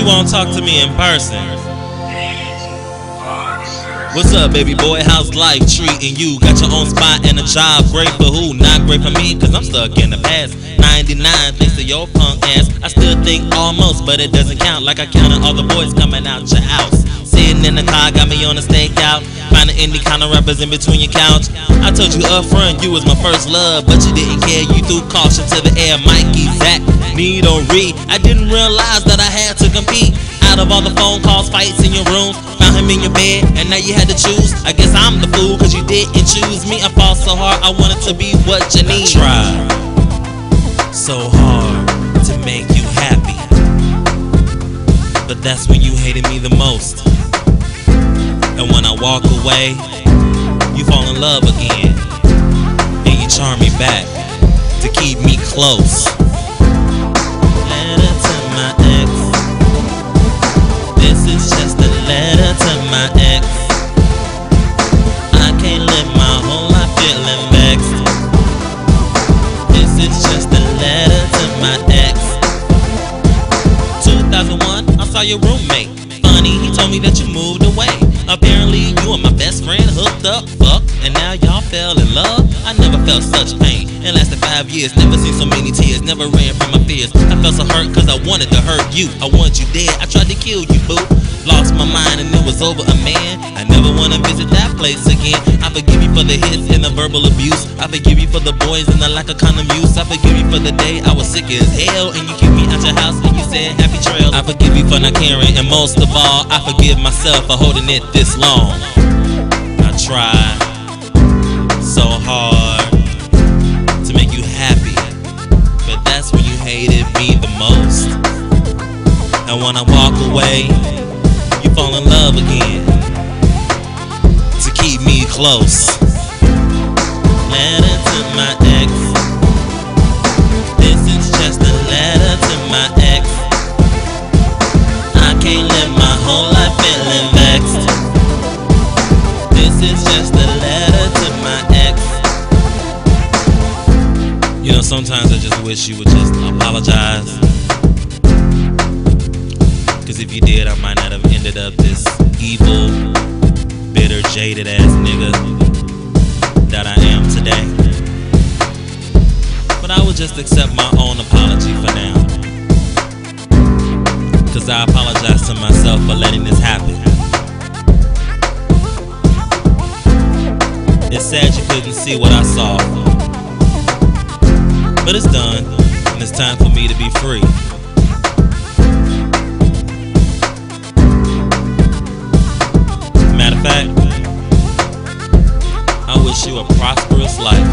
you won't talk to me in person? What's up, baby boy? How's life treating you? Got your own spot and a job. Great for who? Not great for me, cause I'm stuck in the past. 99 thanks to your punk ass. I still think almost, but it doesn't count. Like I counted all the boys coming out your house. Sitting in the car, got me on a stakeout. Finding any kind of rappers in between your couch. I told you up front, you was my first love, but you didn't care. You threw caution to the air. Mikey, Zach, need or read. I didn't realize that I had to compete. Out of all the phone calls, fights in your rooms, found him in your bed, and now you had to choose. I guess I'm the fool, cause you didn't choose me. I fought so hard, I wanted to be what you need. I tried so hard to make you happy, but that's when you hated me the most. And when I walk away, you fall in love again, and you charm me back to keep me close. Letter to my ex. This is just a letter to my ex. I can't live my whole life feeling vexed. This is just a letter to my ex. 2001, I saw your roommate. Funny, he told me that you moved away. Apparently, you and my best friend hooked up, fucked, and now y'all fell in love. I never felt such pain. It lasted 5 years, never seen so many tears, never ran from my fears. I felt so hurt cause I wanted to hurt you. I want you dead, I tried to kill you, boo. Lost my mind and it was over a man. I never wanna visit that place again. I forgive you for the hits and the verbal abuse. I forgive you for the boys and the lack of condom use. I forgive you for the day I was sick as hell and you kicked me out your house and you said happy trails. I forgive you for not caring, and most of all, I forgive myself for holding it this long. I tried so hard to make you happy, but that's when you hated me the most. And when I walk away, you fall in love again to keep me close. Letter to my ex. This is just a letter to my ex. I can't live my whole life feeling vexed. This is just a letter to my ex. You know, sometimes I just wish you would just apologize, cause if you did, I might not have ended up this evil, bitter, jaded ass nigga that I am today. But I would just accept my own apology for now, cause I apologize to myself for letting this happen. It's sad you couldn't see what I saw, but it's done, and it's time for me to be free. Matter of fact, I wish you a prosperous life.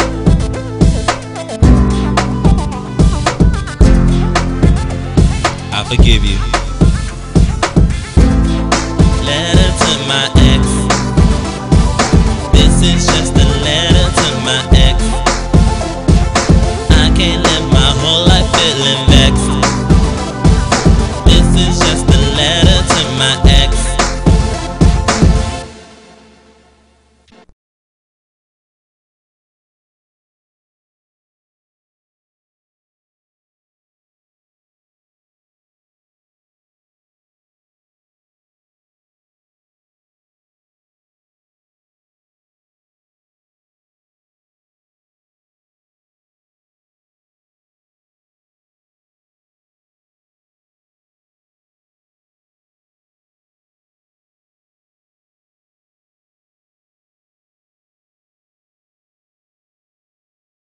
I forgive you. Letter to my ex. This is just a letter to my ex. I can't live my whole life feeling vexed. This is just a letter to my ex.